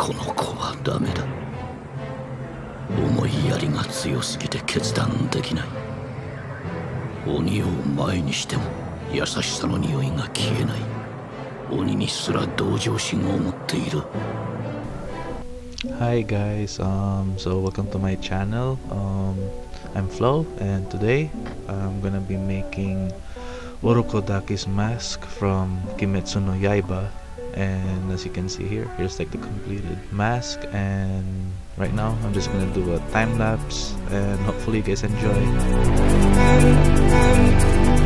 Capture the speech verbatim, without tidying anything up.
この子はダメだ。思いやりが強すぎて決断できない。鬼を前にしても優しさの匂いが消えない。鬼にすら同情心を持っている。 Hi guys, um, so welcome to my channel. um, I'm Flo, and today I'm gonna be making Urokodaki's mask from Kimetsu no Yaiba. And as you can see here, here's like the completed mask, and right now I'm just gonna do a time lapse and hopefully you guys enjoy.